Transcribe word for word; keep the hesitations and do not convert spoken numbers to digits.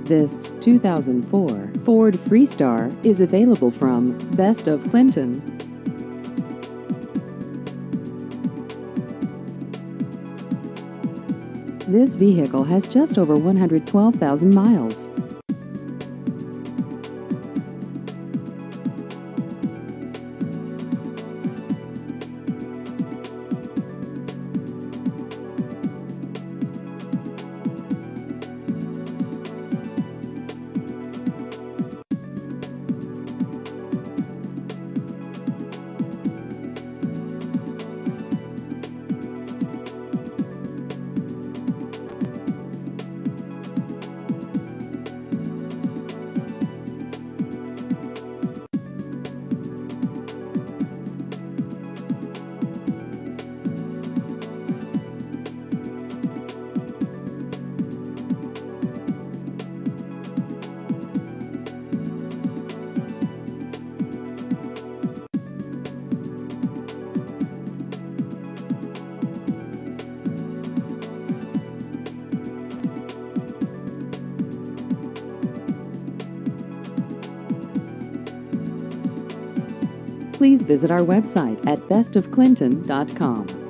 This two thousand four Ford Freestar is available from Best of Clinton. This vehicle has just over one hundred twelve thousand miles. Please visit our website at best of clinton dot com.